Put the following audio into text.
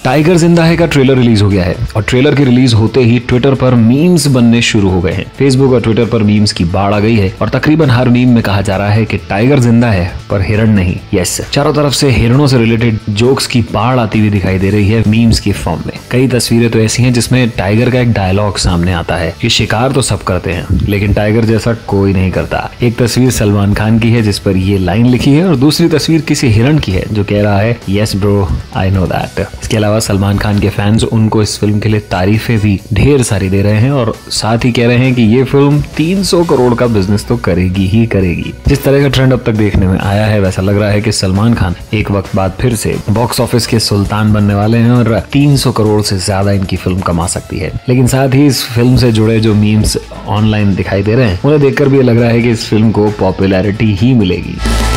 Tiger जिंदा है का ट्रेलर रिलीज हो गया है और ट्रेलर के रिलीज होते ही ट्विटर पर मीम्स बनने शुरू हो गए हैं। फेसबुक और ट्विटर पर मीम्स की बाढ़ आ गई है और तकरीबन हर मीम में कहा जा रहा है कि टाइगर जिंदा है पर हिरण नहीं। यस, चारों तरफ से हिरणों से रिलेटेड जोक्स की बाढ़ आती हुई दिखाई दे रही है मीम्स की फॉर्म में। कई तस्वीरें तो ऐसी हैं जिसमें टाइगर का एक डायलॉग सामने आता है कि शिकार तो सब करते हैं लेकिन टाइगर जैसा कोई नहीं करता। एक तस्वीर सलमान खान की है जिस पर ये लाइन लिखी है और दूसरी तस्वीर किसी हिरण की है जो कह रहा है yes bro I know that. इसके अलावा सलमान खान के फैंस उनको इस फिल्म के लिए तारीफें भी ढेर सारी दे रहे हैं और साथ ही कह रहे हैं कि ये फिल्म 300 करोड़ का बिजनेस तो करेगी ही करेगी। जिस तरह का ट्रेंड अब तक देखने में आया है वैसा लग रहा है कि सलमान खान एक वक्त बाद फिर से बॉक्स ऑफिस के सुल्तान बनने वाले हैं और 300 करोड़ से ज्यादा इनकी फिल्म कमा सकती है। लेकिन साथ ही इस फिल्म से जुड़े जो मीम्स ऑनलाइन दिखाई दे रहे हैं उन्हें देखकर भी लग रहा है कि इस फिल्म को पॉपुलैरिटी ही मिलेगी।